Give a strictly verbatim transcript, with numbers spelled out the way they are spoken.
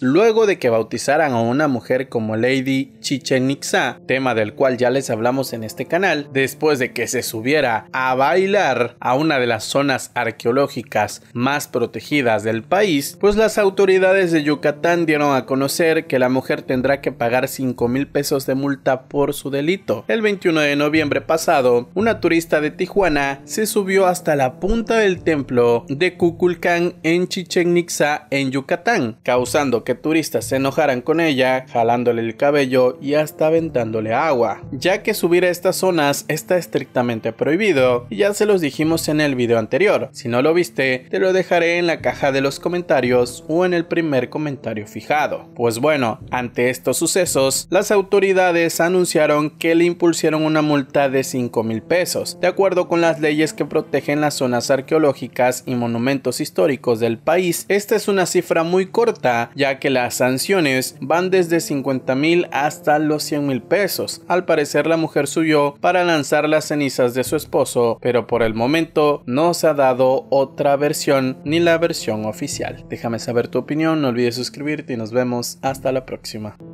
luego de que bautizaran a una mujer como Lady Chichén Itzá, tema del cual ya les hablamos en este canal, después de que se subiera a bailar a una de las zonas arqueológicas más protegidas del país, pues las autoridades de Yucatán dieron a conocer que la mujer tendrá que pagar cinco mil pesos de multa por su delito. El veintiuno de noviembre pasado, una turista de Tijuana se subió hasta la punta del templo de Kukulcán en Chichén Itzá, en Yucatán, causando que turistas se enojaran con ella, jalándole el cabello y hasta aventándole agua, ya que subir a estas zonas está estrictamente prohibido, y ya se los dijimos en el video anterior. Si no lo viste, te lo dejaré en la caja de los comentarios o en el primer comentario fijado. Pues bueno, ante estos sucesos, las autoridades anunciaron que le impusieron una multa de cinco mil pesos, de acuerdo con las leyes que protegen las zonas arqueológicas y monumentos históricos del país. Esta es una cifra muy corta, ya que las sanciones van desde cincuenta mil hasta los cien mil pesos. Al parecer la mujer subió para lanzar las cenizas de su esposo, pero por el momento no se ha dado otra versión ni la versión oficial. Déjame saber tu opinión, no olvides suscribirte y nos vemos hasta la próxima.